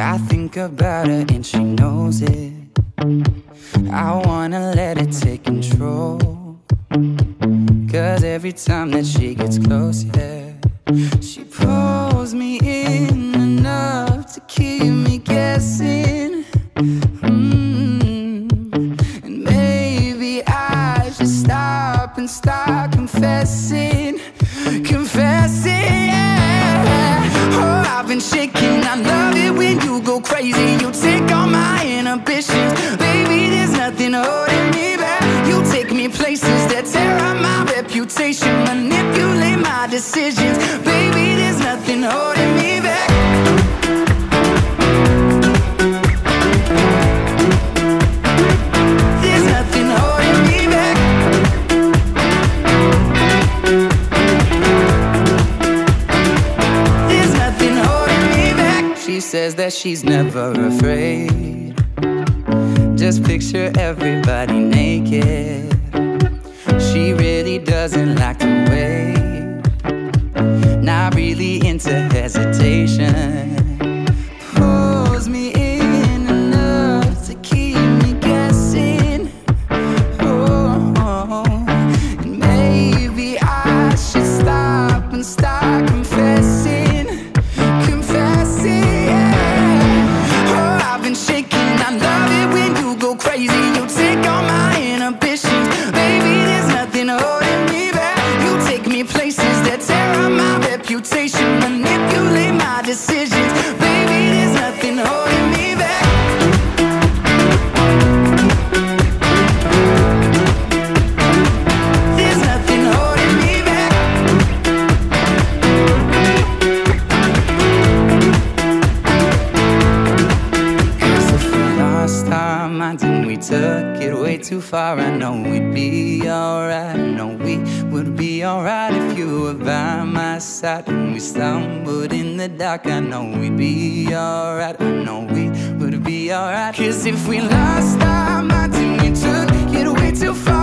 I think about her and she knows it. I wanna let it take control, 'cause every time that she gets close, yeah, she pulls me in enough to keep me guessing. And maybe I should stop and start confessing. Confessing, yeah. Oh, I've been shaking. I love it when you go crazy. You take all my inhibitions. Baby, there's nothing holding me back. You take me places that tear up my reputation, manipulate my decisions. Baby, there's nothing holding me back. There's nothing holding me back. There's nothing holding me back. She says that she's never afraid. Just picture everybody naked. She really doesn't like to wait. Not really into hesitation. Pulls me in enough to keep me guessing. Oh, and maybe I should stop and start confessing. Confessing, yeah. Oh, I've been shaking. I love it when you go crazy. You take all my inhibitions. Baby, there's nothing holding me back. You take me places that tear up my reputation, manipulate my decisions. Baby, there's nothing holding me back. There's nothing holding me back. 'Cause if we lost our minds and we took it way too far, I know we'd be alright. I know we would be alright if you were by my side. When we stumbled in the dark, I know we'd be alright. I know we would be alright. 'Cause if we lost our minds and we took it way too far,